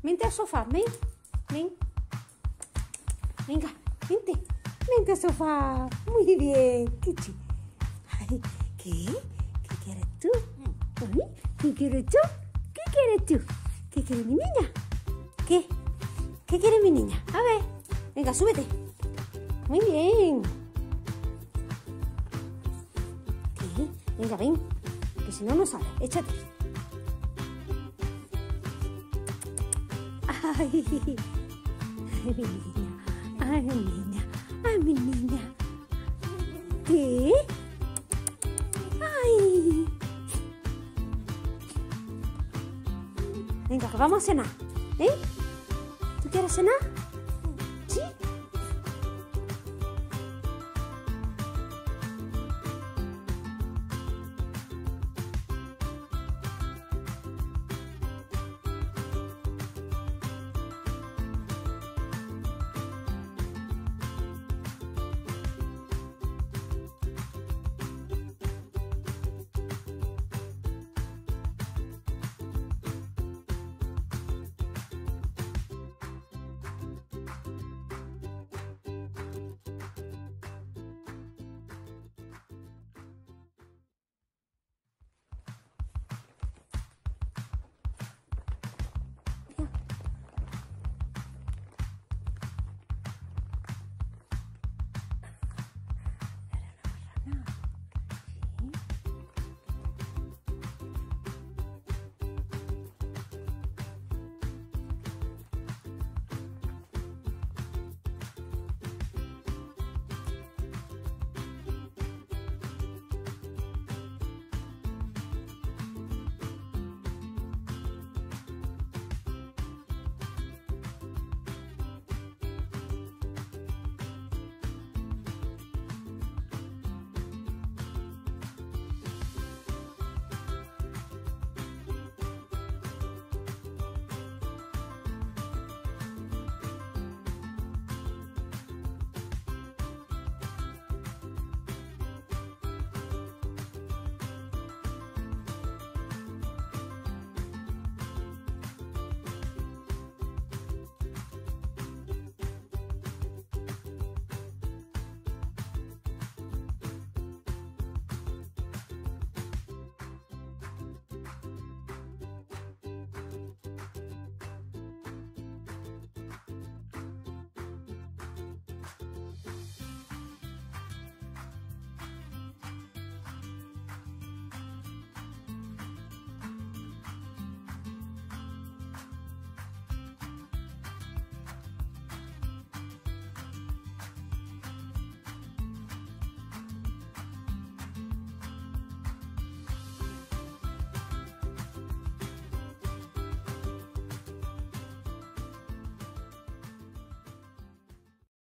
Vente al sofá, ven. Ven. Venga, vente. Vente al sofá. Muy bien. Ay, ¿qué? ¿Qué quieres tú? Ay, ¿qué quieres tú? ¿Qué quieres tú? ¿Qué quiere mi niña? ¿Qué? ¿Qué quiere mi niña? A ver. Venga, súbete. Muy bien. ¿Qué? Venga, ven. Que si no, no sale. Échate. Ay, ay, mi niña. Ay, mi niña. Ay, mi niña. ¿Qué? Ay. Venga, que vamos a cenar. ¿Eh? ¿Tú quieres cenar?